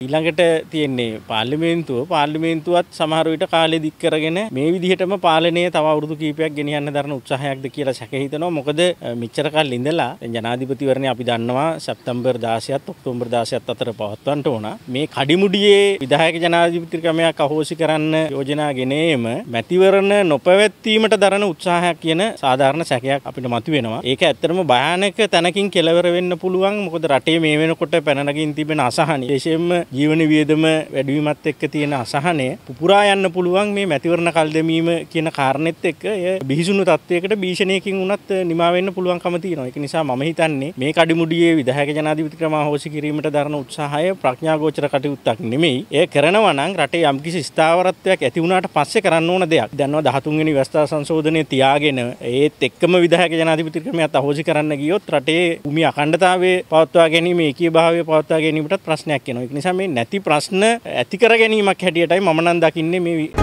ඊළඟට තියෙන්නේ පාර්ලිමේන්තුවත් සමහර විට කාලෙ දික් කරගෙන මේ විදිහටම පාලනය තව අවුරුදු කිහිපයක් ගෙනියන්න දරන උත්සාහයක්ද කියලා සැක හිතෙනවා. මොකද මෙච්චර කල් ඉඳලා ජනාධිපතිවරණය අපි දන්නවා සැප්තැම්බර් 16ත් ඔක්තෝබර් 16ත් අතර පවත්වන්නට ඕන. මේ කඩිමුඩියේ විධායක ජනාධිපති ක්‍රමයක් අහෝසි කරන්න යෝජනා ගෙනීම මැතිවරණ නොපැවැත්වීමට දරන උත්සාහයක් කියන සාධාරණ සැකයක් අපිට මතුවෙනවා. ඒක ඇත්තටම භයානක තැනකින් කෙලවර වෙන්න පුළුවන්. මොකද රටේ මේ වෙනකොට පැන නගින් තිබෙන අසහනය, විශේෂයෙන්ම ජීවන වියදම වැඩිවීමත් එක්ක තියෙන අසහනය පුපුරා යන්න පුළුවන් මේ මැතිවරණ කල් දැමීම කියන කාරණෙත් එක්ක එය බිහිසුණු තත්වයකට භීෂණයකින් වුණත් නිමා වෙන්න පුළුවන්කම තියෙනවා. ඒක නිසා මම හිතන්නේ මේ කඩිමුඩියේ විධායක ජනාධිපති ක්‍රම අහෝසි කිරීමට දරන උත්සාහය ප්‍රඥාගෝචර කටයුත්තක් නෙමෙයි. ඒ කරනවා නම් රටේ යම්කිසි ස්ථාවරත්වයක් ඇති වුණාට පස්සේ කරන්න ඕන දෙයක්. දන්නවා 13 වෙනි ව්‍යවස්ථා සංශෝධනය තියාගෙන ඒත් එක්කම විධායක ජනාධිපති ක්‍රමයක් අහෝසි කරන්න ගියොත් රටේ භූමි අඛණ්ඩතාවය පවත්වා ගැනීම, ඒකීයභාවය පවත්වා ගැනීමටත් ප්‍රශ්නයක් එනවා. ඒක නිසා මේ නැති ප්‍රශ්න ඇති කර ගැනීමක් හැටියටයි මම නම් දකින්නේ මේ